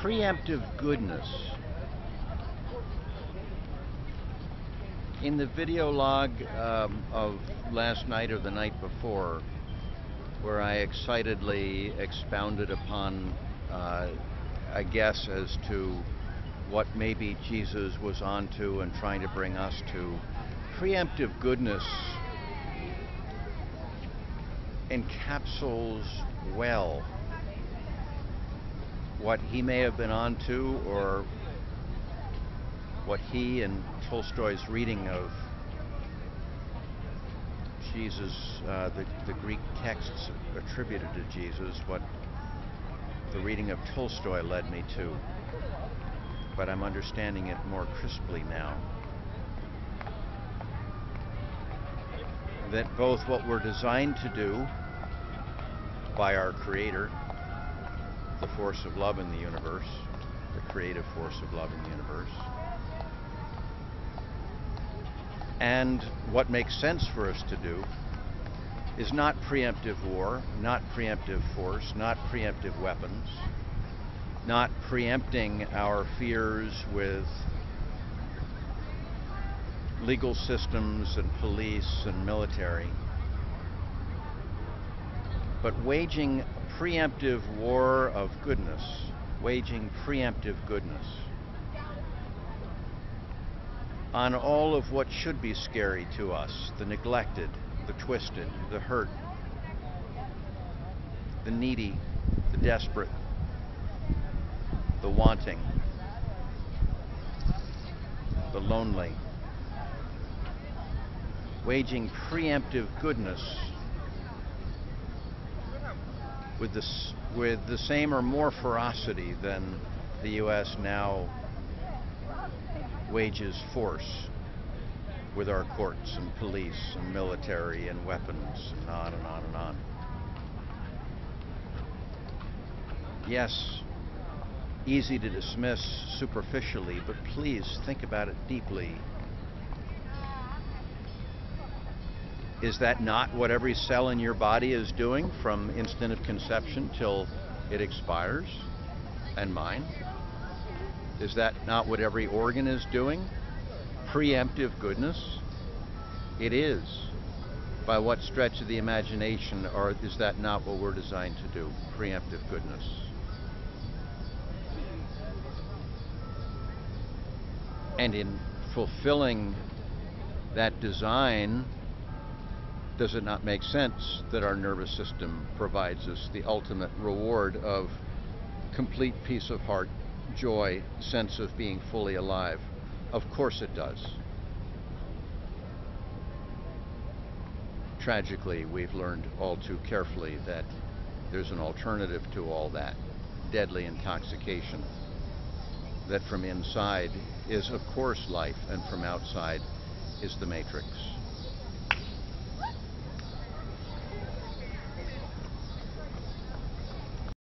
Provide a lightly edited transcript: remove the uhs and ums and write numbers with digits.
Preemptive goodness. In the video log of last night or the night before, where I excitedly expounded upon a guess as to what maybe Jesus was onto and trying to bring us to, preemptive goodness encapsulates well what he may have been onto, or what he and Tolstoy's reading of Jesus, the Greek texts attributed to Jesus, what the reading of Tolstoy led me to. But I'm understanding it more crisply now. That both what we're designed to do by our Creator, the force of love in the universe, the creative force of love in the universe, and what makes sense for us to do is not preemptive war, not preemptive force, not preemptive weapons, not preempting our fears with legal systems and police and military, but waging a preemptive war of goodness, waging preemptive goodness on all of what should be scary to us: the neglected, the twisted, the hurt, the needy, the desperate, the wanting, the lonely. Waging preemptive goodness with the same or more ferocity than the U.S. now wages force with our courts and police and military and weapons and on and on and on. Yes, easy to dismiss superficially, but please think about it deeply. Is that not what every cell in your body is doing from instant of conception till it expires? And mine? Is that not what every organ is doing? Preemptive goodness? It is. By what stretch of the imagination, or is that not what we're designed to do? Preemptive goodness. And in fulfilling that design, does it not make sense that our nervous system provides us the ultimate reward of complete peace of heart, joy, sense of being fully alive? Of course it does. Tragically, we've learned all too carefully that there's an alternative to all that: deadly intoxication. That from inside is, of course, life, and from outside is the matrix.